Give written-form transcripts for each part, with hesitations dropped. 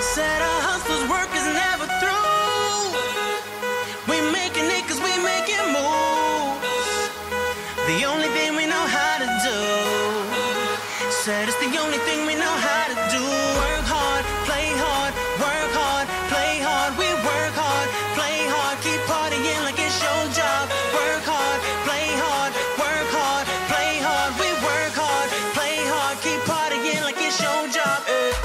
Said our hustle's work is never through. We making it cause we making moves. The only thing we know how to do. Said it's the only thing we know how to do. Work hard, play hard, work hard, play hard. We work hard, play hard, keep partying like it's your job. Work hard, play hard, work hard, play hard. We work hard, play hard, keep partying like it's your job.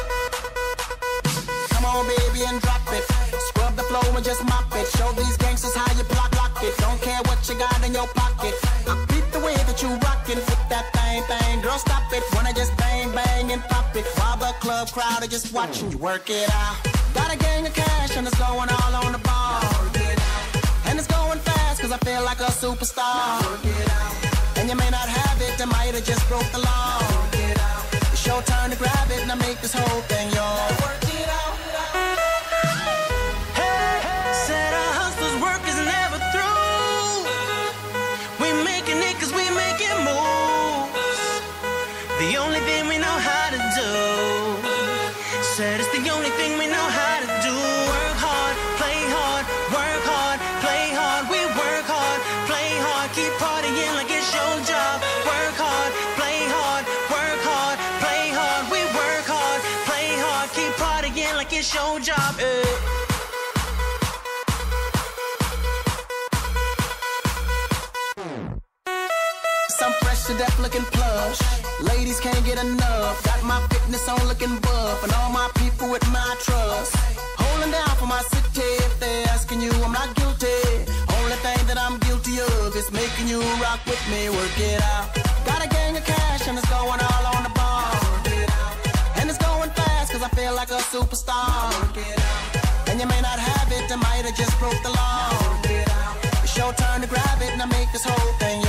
Come on, baby, and drop it. Scrub the floor and just mop it. Show these gangsters how you block it. Don't care what you got in your pocket. I beat the way that you rockin' with that thing. Girl, stop it. Wanna just bang, bang, and pop it. While the club crowd are just watching you work it out. Got a gang of cash and it's going all on the ball. And it's going fast cause I feel like a superstar. And you may not have it, I might have just broke the law. It's your turn to grab it and I make this whole thing yours. Said our hustle's work is never through. We making it cause we making moves. The only thing we know how to do. Said it's the only thing we know how to do. Work hard, play hard, work hard, play hard. We work hard, play hard, keep partying like it's your job. Work hard, play hard, work hard, play hard. We work hard, play hard, keep partying like it's your job. I'm fresh to death looking plush. Ladies can't get enough. Got my fitness on looking buff. And all my people with my trust. Holding down for my city. If they're asking you, I'm not guilty. Only thing that I'm guilty of is making you rock with me. Work it out. Got a gang of cash and it's going all on the ball. And it's going fast cause I feel like a superstar. And you may not have it, I might have just broke the law. It's your turn to grab it and I make this whole thing yours.